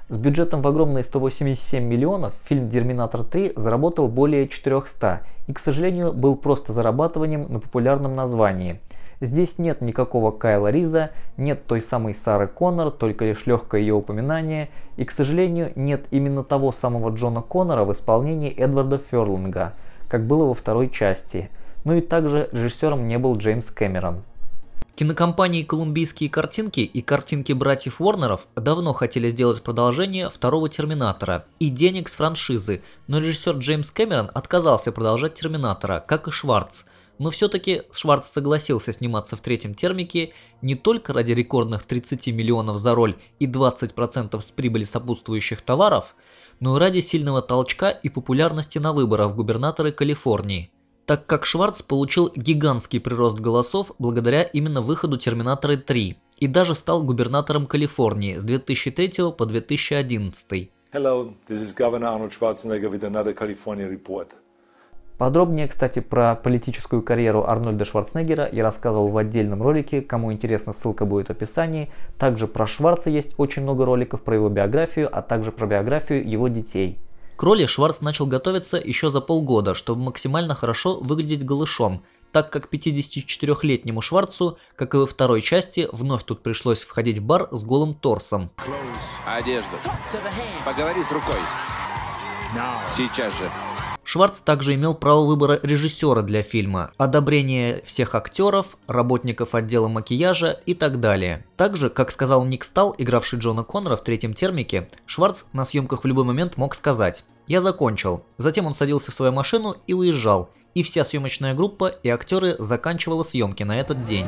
С бюджетом в огромные 187 миллионов фильм «Терминатор 3» заработал более 400 и, к сожалению, был просто зарабатыванием на популярном названии. Здесь нет никакого Кайла Риза, нет той самой Сары Коннор, только лишь легкое ее упоминание, и, к сожалению, нет именно того самого Джона Коннора в исполнении Эдварда Ферлинга, как было во второй части. Ну и также режиссером не был Джеймс Кэмерон. Кинокомпании «Колумбийские картинки» и «Картинки братьев Уорнеров» давно хотели сделать продолжение второго «Терминатора» и денег с франшизы, но режиссер Джеймс Кэмерон отказался продолжать «Терминатора», как и Шварц. Но все-таки Шварц согласился сниматься в третьем «Термике» не только ради рекордных 30 миллионов за роль и 20% с прибыли сопутствующих товаров, но и ради сильного толчка и популярности на выборах в губернаторы Калифорнии, так как Шварц получил гигантский прирост голосов благодаря именно выходу «Терминатора 3» и даже стал губернатором Калифорнии с 2003 по 2011. Hello, this is Governor Arnold Schwarzenegger with another California report. Подробнее, кстати, про политическую карьеру Арнольда Шварценеггера я рассказывал в отдельном ролике, кому интересно, ссылка будет в описании. Также про Шварца есть очень много роликов про его биографию, а также про биографию его детей. К роли Шварц начал готовиться еще за полгода, чтобы максимально хорошо выглядеть голышом, так как 54-летнему Шварцу, как и во второй части, вновь тут пришлось входить в бар с голым торсом. Одежду. Поговори с рукой. Сейчас же. Шварц также имел право выбора режиссера для фильма, одобрение всех актеров, работников отдела макияжа и так далее. Также, как сказал Ник Стал, игравший Джона Коннора в третьем «Термике», Шварц на съемках в любой момент мог сказать: «Я закончил». Затем он садился в свою машину и уезжал, и вся съемочная группа и актеры заканчивала съемки на этот день.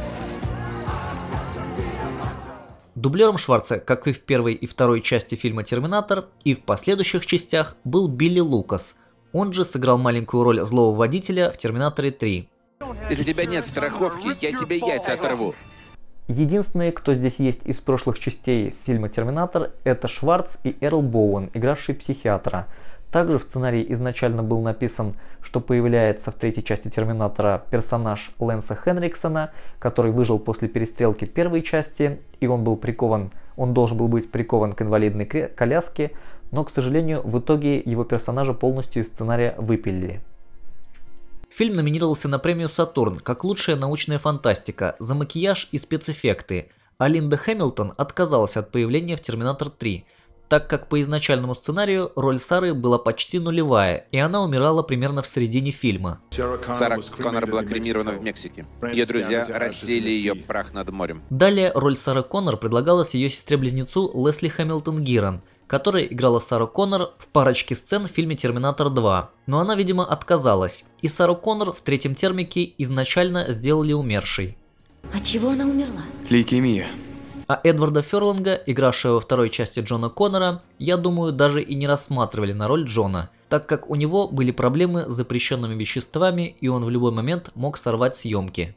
Дублером Шварца, как и в первой и второй части фильма «Терминатор», и в последующих частях был Билли Лукас. Он же сыграл маленькую роль злого водителя в «Терминаторе 3». Если у тебя нет страховки, я тебе яйца оторву. Единственные, кто здесь есть из прошлых частей фильма «Терминатор», это Шварц и Эрл Боуэн, игравший психиатра. Также в сценарии изначально был написан, что появляется в третьей части «Терминатора» персонаж Лэнса Хенриксона, который выжил после перестрелки первой части, и он должен был быть прикован к инвалидной коляске, но, к сожалению, в итоге его персонажа полностью из сценария выпилили. Фильм номинировался на премию «Сатурн» как лучшая научная фантастика за макияж и спецэффекты, а Линда Хэмилтон отказалась от появления в «Терминатор 3», так как по изначальному сценарию роль Сары была почти нулевая, и она умирала примерно в середине фильма. Сара Коннор была кремирована в Мексике. Ее друзья рассеяли ее прах над морем. Далее роль Сары Коннор предлагалась ее сестре-близнецу Лесли Хэмилтон Гирон, которая играла Сару Коннор в парочке сцен в фильме «Терминатор 2», но она, видимо, отказалась, и Сару Коннор в третьем «Термике» изначально сделали умершей. От чего она умерла? Лейкемия. А Эдварда Ферлинга, игравшего во второй части Джона Коннора, я думаю, даже и не рассматривали на роль Джона, так как у него были проблемы с запрещенными веществами, и он в любой момент мог сорвать съемки.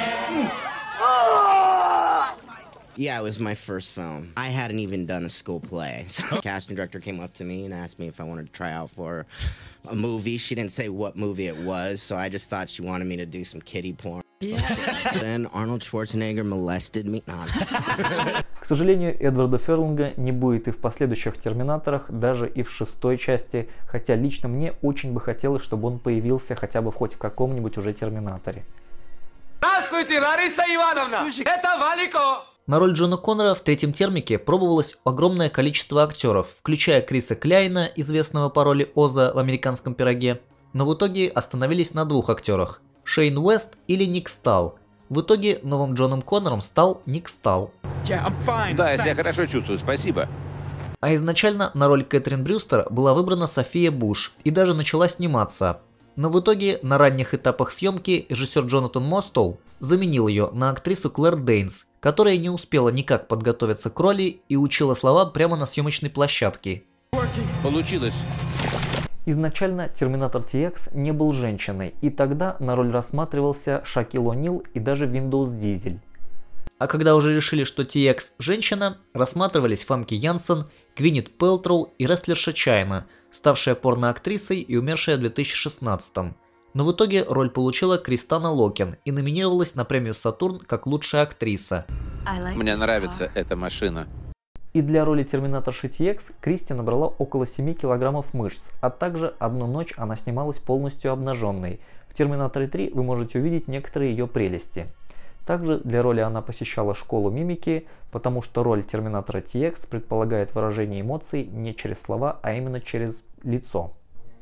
Yeah, it was my first film. I hadn't even done a school play. So the casting director came up to me and asked me if I wanted to try out for a movie. She didn't say what movie it was, so I just thought she wanted me to do some kiddie porn. Then Arnold Schwarzenegger molested me. К сожалению, Эдварда Ферлинга не будет и в последующих «Терминаторах», даже и в шестой части, хотя лично мне очень бы хотелось, чтобы он появился хотя бы хоть в каком-нибудь уже «Терминаторе». Здравствуйте, Лариса Ивановна! Это Валико! На роль Джона Коннора в третьем «Термике» пробовалось огромное количество актеров, включая Криса Кляйна, известного по роли Оза в «Американском пироге», но в итоге остановились на двух актерах – Шейн Уэст или Ник Стал. В итоге новым Джоном Коннором стал Ник Стал. Да, я себя хорошо чувствую, спасибо. А изначально на роль Кэтрин Брюстер была выбрана София Буш и даже начала сниматься. Но в итоге на ранних этапах съемки режиссер Джонатан Мостоу заменил ее на актрису Клэр Дейнс, которая не успела никак подготовиться к роли и учила слова прямо на съемочной площадке. Получилось. Изначально «Терминатор TX» не был женщиной, и тогда на роль рассматривался Шакил О'Нил и даже Виндоус Дизель. А когда уже решили, что TX женщина, рассматривались Фамки Янсен, Гвинет Пэлтроу и рестлерша Чайна, ставшая порноактрисой и умершая в 2016-м. Но в итоге роль получила Кристана Локен и номинировалась на премию «Сатурн» как лучшая актриса. Мне нравится эта машина. И для роли Терминаторши TX Кристи набрала около 7 килограммов мышц, а также одну ночь она снималась полностью обнаженной. В Терминаторе 3 вы можете увидеть некоторые ее прелести. Также для роли она посещала школу мимики, потому что роль Терминатора TX предполагает выражение эмоций не через слова, а именно через лицо.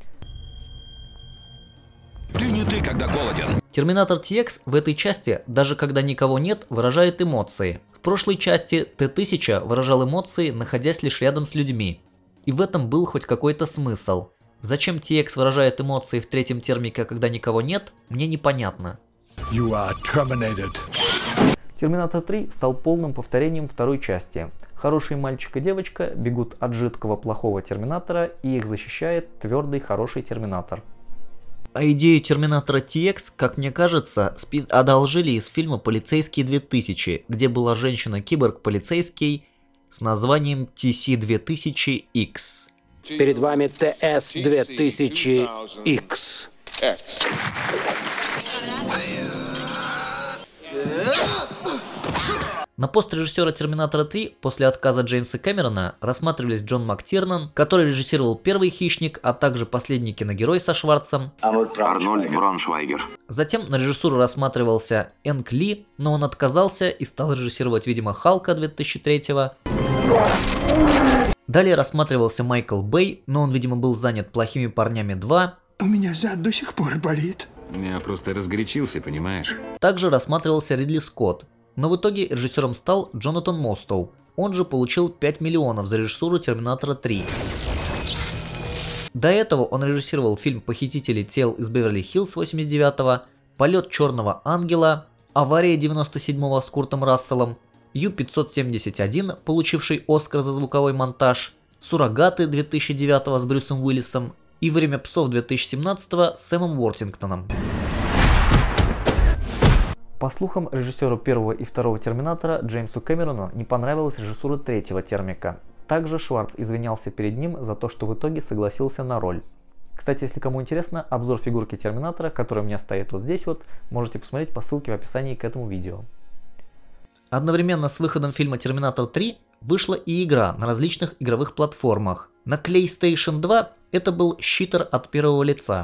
Ты не ты, когда голоден. Терминатор TX в этой части, даже когда никого нет, выражает эмоции. В прошлой части Т-1000 выражал эмоции, находясь лишь рядом с людьми. И в этом был хоть какой-то смысл. Зачем TX выражает эмоции в третьем термике, когда никого нет, мне непонятно. You are terminated. Терминатор 3 стал полным повторением второй части. Хороший мальчик и девочка бегут от жидкого плохого Терминатора, и их защищает твердый хороший Терминатор. А идею Терминатора TX, как мне кажется, одолжили из фильма «Полицейский 2000», где была женщина-киборг-полицейский с названием TC-2000X. Перед вами TS-2000X. На пост режиссера Терминатора 3 после отказа Джеймса Кэмерона рассматривались Джон МакТирнан, который режиссировал первый «Хищник», а также последний киногерой со Шварцем, Арнольд Брауншвайгер. Затем на режиссуру рассматривался Энк Ли, но он отказался и стал режиссировать, видимо, Халка 2003-го. Далее рассматривался Майкл Бэй, но он, видимо, был занят «Плохими парнями 2». У меня зад до сих пор болит. Я просто разгорячился, понимаешь? Также рассматривался Ридли Скотт, но в итоге режиссером стал Джонатан Мостоу. Он же получил 5 миллионов за режиссуру Терминатора 3. До этого он режиссировал фильм «Похитители тел из Беверли-Хиллз» 89-го, «Полет черного ангела», «Авария» 97-го с Куртом Расселом, Ю-571, получивший Оскар за звуковой монтаж, «Суррогаты» 2009-го с Брюсом Уиллисом и «Время псов» 2017-го с Сэмом Уортингтоном. По слухам, режиссеру первого и второго Терминатора Джеймсу Кэмерону не понравилась режиссура третьего термика. Также Шварц извинялся перед ним за то, что в итоге согласился на роль. Кстати, если кому интересно, обзор фигурки Терминатора, который у меня стоит вот здесь вот, можете посмотреть по ссылке в описании к этому видео. Одновременно с выходом фильма «Терминатор 3» вышла и игра на различных игровых платформах. На PlayStation 2 это был щитер от первого лица.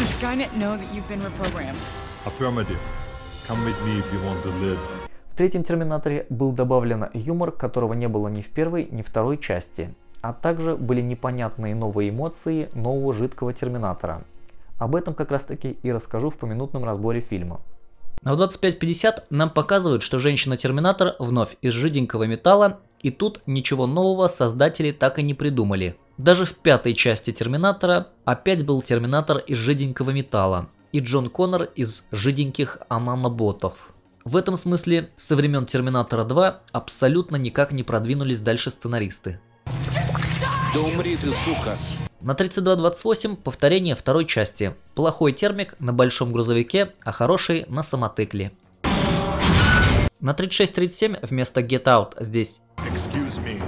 В третьем Терминаторе был добавлен юмор, которого не было ни в первой, ни второй части. А также были непонятные новые эмоции нового жидкого Терминатора. Об этом как раз таки и расскажу в поминутном разборе фильма. А в 25:50 нам показывают, что женщина-терминатор вновь из жиденького металла, и тут ничего нового создатели так и не придумали. Даже в пятой части Терминатора опять был терминатор из жиденького металла, и Джон Коннор из жиденьких наноботов. В этом смысле со времен Терминатора 2 абсолютно никак не продвинулись дальше сценаристы. Да умри ты, сука! На 32:28 повторение второй части. Плохой термик на большом грузовике, а хороший на самотыкле. На 36:37 вместо Get Out здесь Excuse me.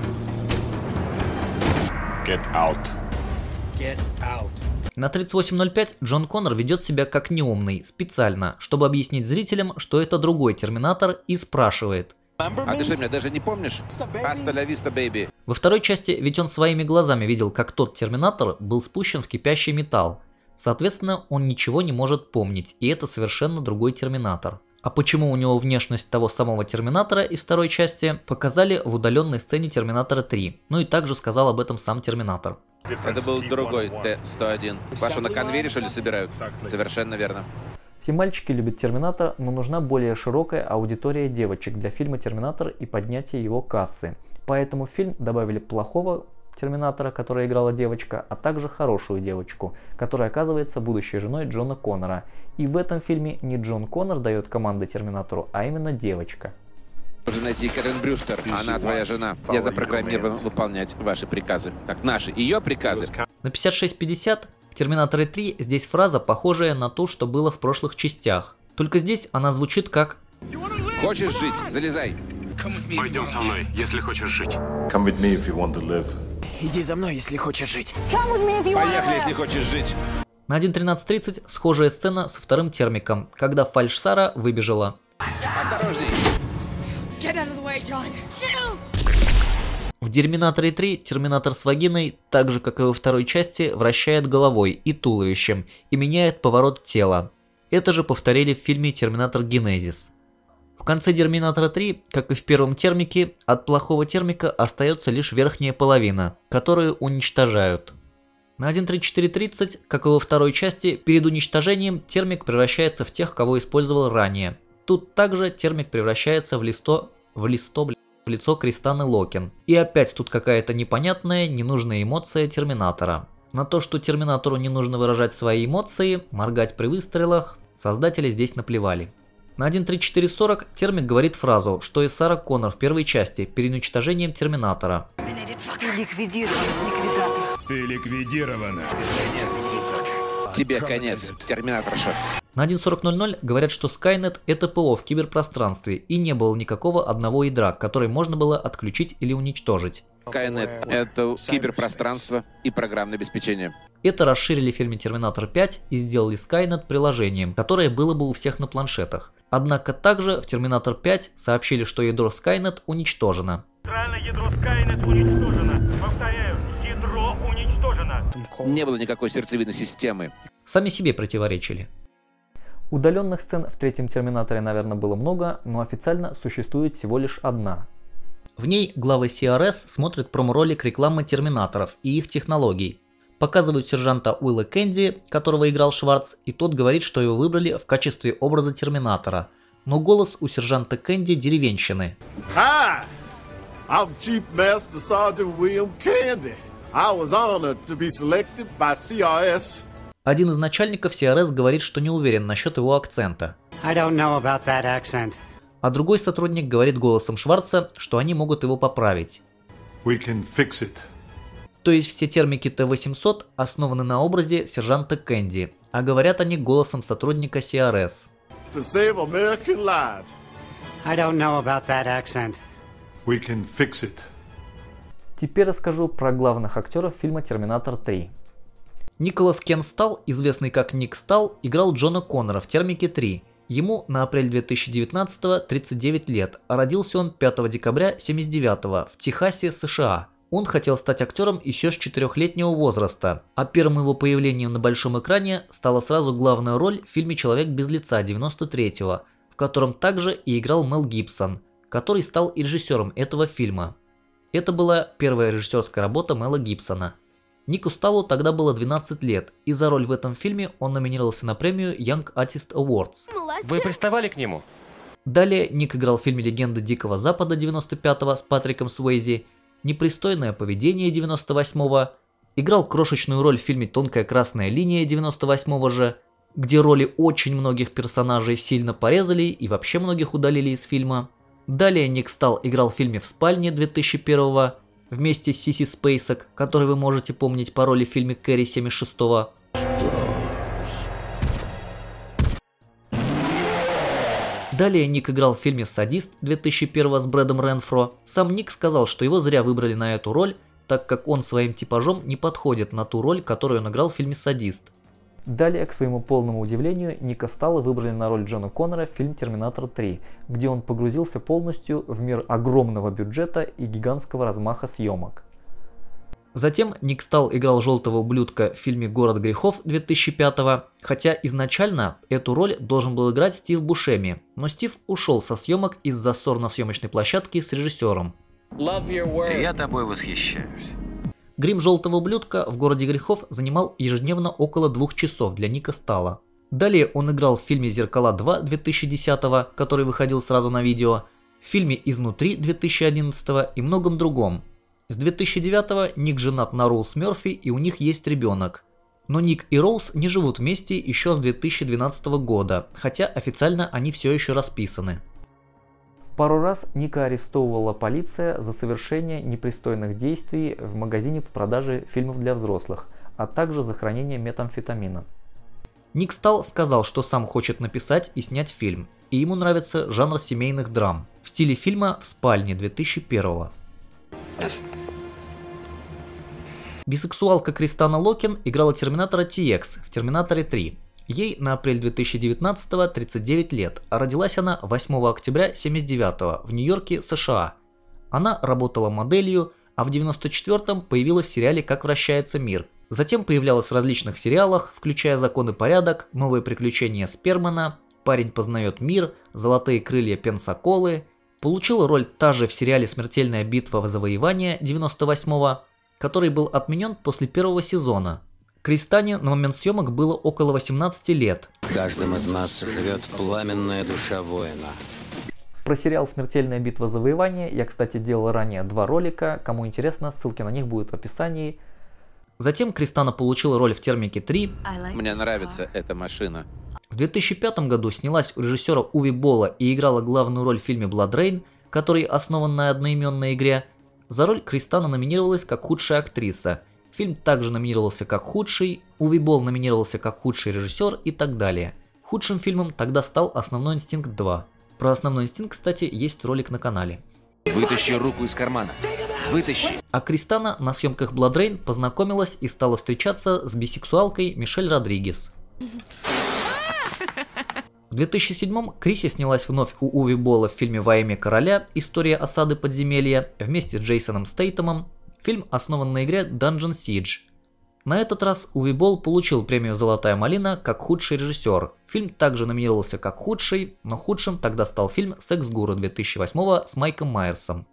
Get out. Get out. На 38:05 Джон Коннор ведет себя как неумный, специально, чтобы объяснить зрителям, что это другой Терминатор, и спрашивает: А ты что, меня даже не помнишь? Hasta la vista, baby. Во второй части ведь он своими глазами видел, как тот Терминатор был спущен в кипящий металл. Соответственно, он ничего не может помнить, и это совершенно другой Терминатор. А почему у него внешность того самого Терминатора из второй части, показали в удаленной сцене Терминатора 3. Ну и также сказал об этом сам Терминатор. Это был другой Т-101. Вашу на конвейере, что ли, собирают? Совершенно верно. Все мальчики любят Терминатор, но нужна более широкая аудитория девочек для фильма Терминатор и поднятия его кассы. Поэтому в фильм добавили плохого Терминатора, которая играла девочка, а также хорошую девочку, которая оказывается будущей женой Джона Коннора. И в этом фильме не Джон Коннор дает команды Терминатору, а именно девочка. Нужно найти Кэрен Брюстер. Она твоя жена. Я запрограммирован выполнять ваши приказы. Так, наши, ее приказы. На 56:50 в Терминаторе 3 здесь фраза, похожая на ту, что было в прошлых частях. Только здесь она звучит как: Хочешь жить? Залезай. Пойдем со мной, если хочешь жить. Come with me if you want to live. Иди за мной, если хочешь жить. Поехали, если хочешь жить. На 1:13:30 схожая сцена со вторым термиком, когда фальшь Сара выбежала. Осторожней. В Терминаторе 3 Терминатор с вагиной, так же как и во второй части, вращает головой и туловищем и меняет поворот тела. Это же повторили в фильме Терминатор Генезис. В конце Терминатора 3, как и в первом термике, от плохого термика остается лишь верхняя половина, которую уничтожают. На 1.34.30, как и во второй части, перед уничтожением термик превращается в тех, кого использовал ранее. Тут также термик превращается в лицо Кристаны Локен. И опять тут какая-то непонятная, ненужная эмоция Терминатора. На то, что Терминатору не нужно выражать свои эмоции, моргать при выстрелах, создатели здесь наплевали. На 1.34.40 термик говорит фразу, что и Сара Коннор в первой части перед уничтожением Терминатора. Ты ликвидирована. Тебе конец, Терминаторша. На 1.40.00 говорят, что Skynet это ПО в киберпространстве и не было никакого одного ядра, который можно было отключить или уничтожить. Skynet — это киберпространство и программное обеспечение. Это расширили в фильме Терминатор 5 и сделали Skynet приложением, которое было бы у всех на планшетах. Однако также в Терминатор 5 сообщили, что ядро Skynet уничтожено. Ядро Skynet уничтожено. Повторяю, ядро уничтожено. Не было никакой сердцевины системы. Сами себе противоречили. Удаленных сцен в третьем Терминаторе, наверное, было много, но официально существует всего лишь одна. В ней главы CRS смотрят промо-ролик рекламы Терминаторов и их технологий. Показывают сержанта Уилла Кенди, которого играл Шварц, и тот говорит, что его выбрали в качестве образа Терминатора. Но голос у сержанта Кенди деревенщины. Hi, I'm Chief Master Sergeant William Candy. I was honored to be selected by CRS. Один из начальников CRS говорит, что не уверен насчет его акцента. I don't know about that accent. А другой сотрудник говорит голосом Шварца, что они могут его поправить. We can fix it. То есть все термики Т-800 основаны на образе сержанта Кенди, а говорят они голосом сотрудника CRS. To save American lives. I don't know about that accent. We can fix it. Теперь расскажу про главных актеров фильма «Терминатор 3». Николас Кен Стал, известный как Ник Стал, играл Джона Коннора в «Термике 3». Ему на апрель 2019-го 39 лет, а родился он 5 декабря 1979 в Техасе, США. Он хотел стать актером еще с 4-летнего возраста, а первым его появлением на большом экране стала сразу главная роль в фильме «Человек без лица» 1993-го, в котором также и играл Мел Гибсон, который стал и режиссером этого фильма. Это была первая режиссерская работа Мела Гибсона. Нику Сталу тогда было 12 лет, и за роль в этом фильме он номинировался на премию Young Artist Awards. Вы приставали к нему? Далее Ник играл в фильме «Легенда Дикого Запада» 95-го с Патриком Суэйзи, «Непристойное поведение» 98-го, играл крошечную роль в фильме «Тонкая красная линия» 98-го же, где роли очень многих персонажей сильно порезали и вообще многих удалили из фильма. Далее Ник Стал играл в фильме «В спальне» 2001-го, вместе с Сиси Спейсак, который вы можете помнить по роли в фильме «Кэрри» 76-го. Далее Ник играл в фильме «Садист» 2001 с Брэдом Ренфро. Сам Ник сказал, что его зря выбрали на эту роль, так как он своим типажом не подходит на ту роль, которую он играл в фильме «Садист». Далее, к своему полному удивлению, Ника Стала выбрали на роль Джона Коннора в фильм «Терминатор 3», где он погрузился полностью в мир огромного бюджета и гигантского размаха съемок. Затем Ник Стал играл желтого ублюдка в фильме «Город грехов» 2005-го, хотя изначально эту роль должен был играть Стив Бушеми, но Стив ушел со съемок из-за ссор на съемочной площадке с режиссером. Я тобой восхищаюсь. Грим желтого ублюдка в «Городе грехов» занимал ежедневно около 2 часов для Ника Стала. Далее он играл в фильме «Зеркала 2» 2010-го, который выходил сразу на видео, в фильме «Изнутри» 2011-го и многом другом. С 2009-го Ник женат на Роуз Мерфи и у них есть ребенок. Но Ник и Роуз не живут вместе еще с 2012 года, хотя официально они все еще расписаны. Пару раз Ника арестовывала полиция за совершение непристойных действий в магазине по продаже фильмов для взрослых, а также за хранение метамфетамина. Ник Стал сказал, что сам хочет написать и снять фильм, и ему нравится жанр семейных драм в стиле фильма «В спальне» 2001-го. Бисексуалка Кристана Локен играла Терминатора TX в «Терминаторе 3». Ей на апрель 2019-го 39 лет, а родилась она 8 октября 1979-го в Нью-Йорке, США. Она работала моделью, а в 1994-м появилась в сериале «Как вращается мир». Затем появлялась в различных сериалах, включая «Закон и порядок», «Новые приключения Спермана», «Парень познает мир», «Золотые крылья Пенсаколы». Получила роль та же в сериале «Смертельная битва в завоевание» 98-го, который был отменен после первого сезона. Кристане на момент съемок было около 18 лет. В каждом из нас живет пламенная душа воина. Про сериал «Смертельная битва завоевания» я, кстати, делал ранее 2 ролика. Кому интересно, ссылки на них будут в описании. Затем Кристана получила роль в «Термике 3». Мне нравится эта машина. В 2005 году снялась у режиссера Уви Болла и играла главную роль в фильме Blood Rain, который основан на одноименной игре. За роль Кристана номинировалась как худшая актриса. Фильм также номинировался как худший, Уви Болл номинировался как худший режиссер и так далее. Худшим фильмом тогда стал «Основной инстинкт 2». Про «Основной инстинкт», кстати, есть ролик на канале. Вытащи руку из кармана. Вытащи. А Кристана на съемках Blood Rain познакомилась и стала встречаться с бисексуалкой Мишель Родригес. В 2007-м Криси снялась вновь у Уви Болла в фильме «Во имя короля. История осады подземелья» вместе с Джейсоном Стейтемом. Фильм основан на игре Dungeon Siege. На этот раз Уви Болл получил премию «Золотая малина» как худший режиссер. Фильм также номинировался как худший, но худшим тогда стал фильм «Секс-гуру» 2008 с Майком Майерсом.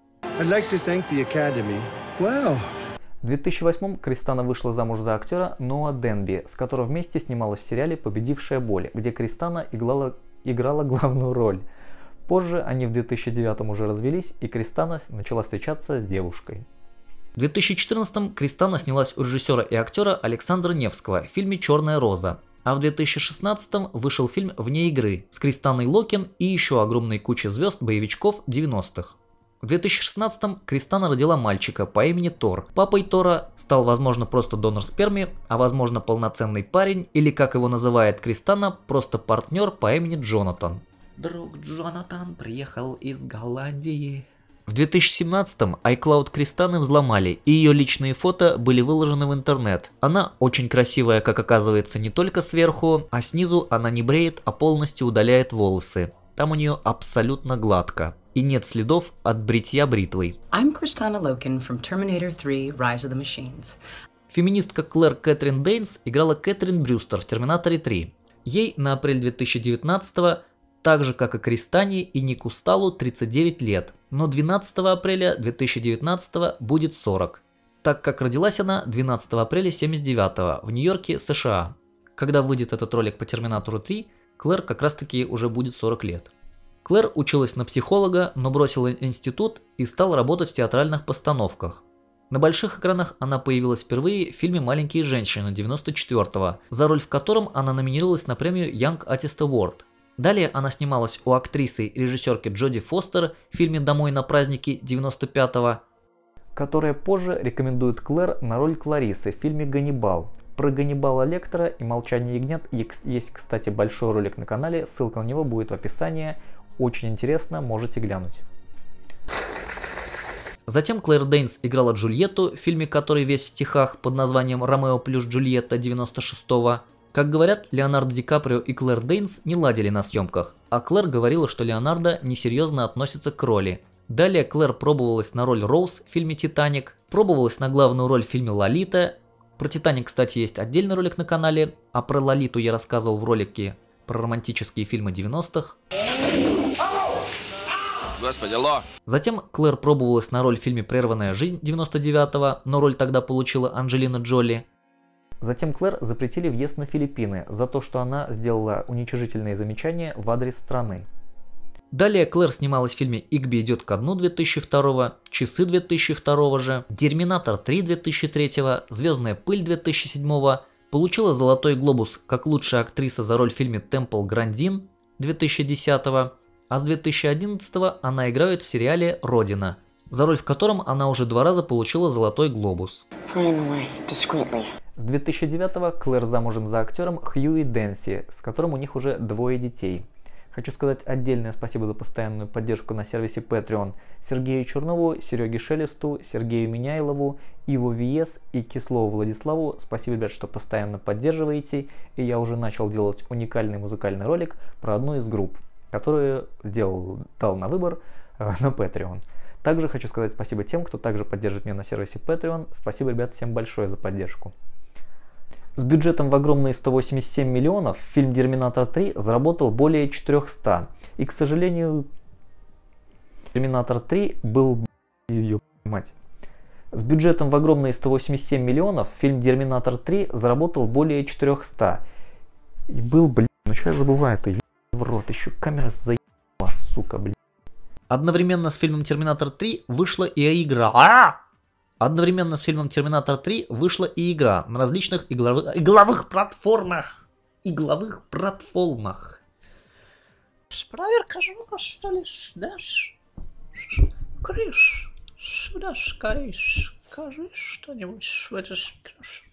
В 2008-м Кристана вышла замуж за актера Ноа Денби, с которым вместе снималась в сериале «Победившая боль», где Кристана играла главную роль. Позже они в 2009-м уже развелись, и Кристана начала встречаться с девушкой. В 2014-м Кристана снялась у режиссера и актера Александра Невского в фильме «Черная роза». А в 2016-м вышел фильм «Вне игры» с Кристаной Локин и еще огромной кучей звезд боевичков 90-х. В 2016-м Кристана родила мальчика по имени Тор. Папой Тора стал, возможно, просто донор спермы, а возможно полноценный парень, или как его называет Кристана, просто партнер по имени Джонатан. Друг Джонатан приехал из Голландии. В 2017-м iCloud Кристаны взломали, и ее личные фото были выложены в интернет. Она очень красивая, как оказывается, не только сверху, а снизу она не бреет, а полностью удаляет волосы. Там у нее абсолютно гладко. И нет следов от бритья бритвой. I'm Kristana Loken from Terminator 3: Rise of the Machines. Феминистка Клэр Кэтрин Дейнс играла Кэтрин Брюстер в «Терминаторе 3». Ей на апрель 2019-го, так же как и Кристане и Нику Сталу, 39 лет, но 12 апреля 2019 будет 40, так как родилась она 12 апреля 1979 в Нью-Йорке, США. Когда выйдет этот ролик по Терминатору 3, Клэр как раз таки уже будет 40 лет. Клэр училась на психолога, но бросила институт и стала работать в театральных постановках. На больших экранах она появилась впервые в фильме «Маленькие женщины» 94-го, за роль в котором она номинировалась на премию Young Artist Award. Далее она снималась у актрисы и режиссерки Джоди Фостер в фильме «Домой на праздники» 95-го, которая позже рекомендует Клэр на роль Кларисы в фильме «Ганнибал». Про Ганнибала Лектора и «Молчание ягнят» есть, кстати, большой ролик на канале, ссылка на него будет в описании. Очень интересно, можете глянуть. Затем Клэр Дейнс играла Джульетту в фильме, который весь в стихах, под названием «Ромео плюс Джульетта» 96-го. Как говорят, Леонардо Ди Каприо и Клэр Дейнс не ладили на съемках, а Клэр говорила, что Леонардо несерьезно относится к роли. Далее Клэр пробовалась на роль Роуз в фильме «Титаник», пробовалась на главную роль в фильме «Лолита». Про «Титаник», кстати, есть отдельный ролик на канале, а про «Лолиту» я рассказывал в ролике про романтические фильмы 90-х. Господи, алло! Затем Клэр пробовалась на роль в фильме «Прерванная жизнь» 99-го, но роль тогда получила Анджелина Джоли. Затем Клэр запретили въезд на Филиппины за то, что она сделала уничижительные замечания в адрес страны. Далее Клэр снималась в фильме «Игби идет ко дну» 2002-го, «Часы» 2002-го же, «Терминатор 3» 2003-го, «Звездная пыль» 2007-го, получила «Золотой глобус» как лучшая актриса за роль в фильме «Темпл Грандин» 2010-го, а с 2011-го она играет в сериале «Родина», за роль в котором она уже 2 раза получила «Золотой глобус». С 2009-го Клэр замужем за актером Хьюи Дэнси, с которым у них уже 2 детей. Хочу сказать отдельное спасибо за постоянную поддержку на сервисе Patreon Сергею Чернову, Сереге Шелесту, Сергею Меняйлову, Иву Виес и Кислову Владиславу. Спасибо, ребят, что постоянно поддерживаете. И я уже начал делать уникальный музыкальный ролик про одну из групп, которую дал на выбор на Patreon. Также хочу сказать спасибо тем, кто также поддерживает меня на сервисе Patreon. Спасибо, ребят, всем большое за поддержку. С бюджетом в огромные 187 миллионов фильм «Терминатор 3» заработал более 400. И, к сожалению, «Терминатор 3» был... Ее мать. С бюджетом в огромные 187 миллионов фильм «Терминатор 3» заработал более 400. И был, блин, ну что я забываю-то, в рот, еще камера заебала, сука, блин. Одновременно с фильмом «Терминатор 3» вышла и игра. Одновременно с фильмом «Терминатор 3» вышла и игра на различных игровых платформах. Проверка звука, что ли, Даш? Криш, сюда скорее скажи что-нибудь в этот микрофон.